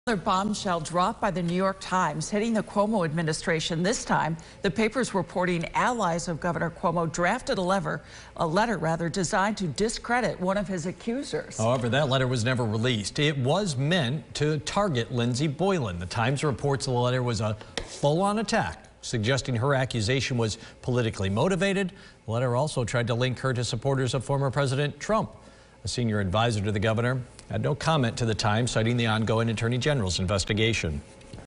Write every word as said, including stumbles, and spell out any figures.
Another bombshell dropped by the New York Times hitting the Cuomo administration. This time, the paper's reporting allies of Governor Cuomo drafted a letter, a letter rather, designed to discredit one of his accusers. However, that letter was never released. It was meant to target Lindsey Boylan. The Times reports the letter was a full-on attack, suggesting her accusation was politically motivated. The letter also tried to link her to supporters of former President Trump. A senior advisor to the governor had no comment to the Times, citing the ongoing Attorney General's investigation.